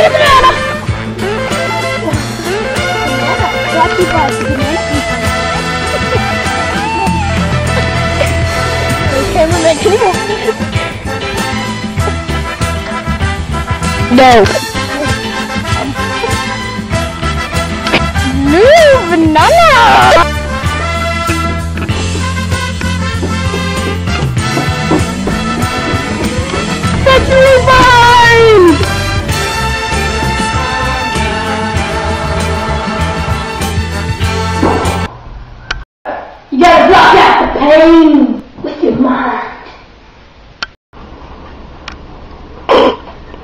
Cameraman, can you move? No. Move, Nana! That's really fine! You gotta block out the pain with your mind.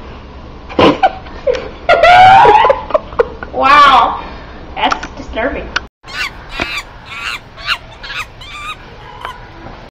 Wow, that's disturbing.